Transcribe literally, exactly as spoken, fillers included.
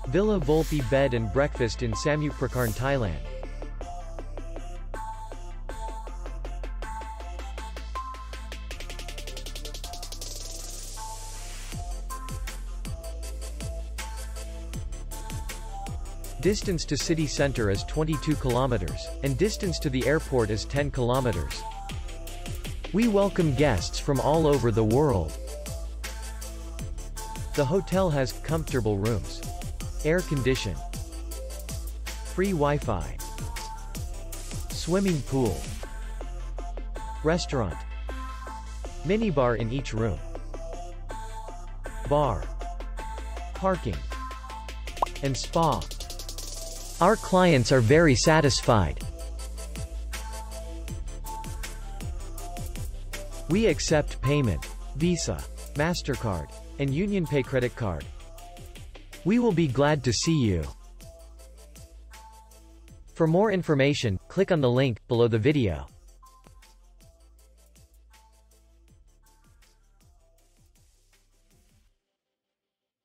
Villa Volpi Bed and Breakfast in Samutprakarn, Thailand. Distance to city center is twenty-two kilometers, and distance to the airport is ten kilometers. We welcome guests from all over the world. The hotel has comfortable rooms, air condition, free Wi-Fi, swimming pool, restaurant, minibar in each room, bar, parking, and spa. Our clients are very satisfied. We accept payment, Visa, MasterCard, and UnionPay credit card. We will be glad to see you. For more information, click on the link below the video.